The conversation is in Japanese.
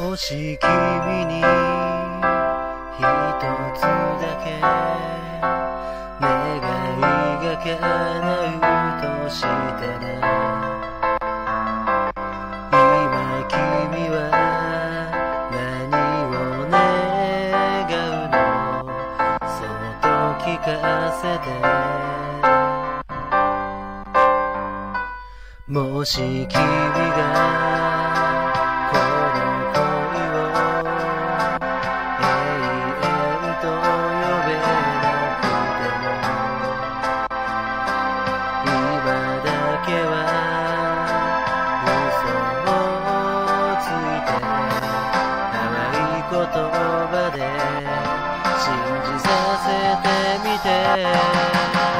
もし君に一つだけ願いが叶うとしたら、今君は何を願うの？そっと聞かせて。もし君がこの恋を永遠と呼べなくても、今だけは嘘をついて淡い言葉で信じさせてみて。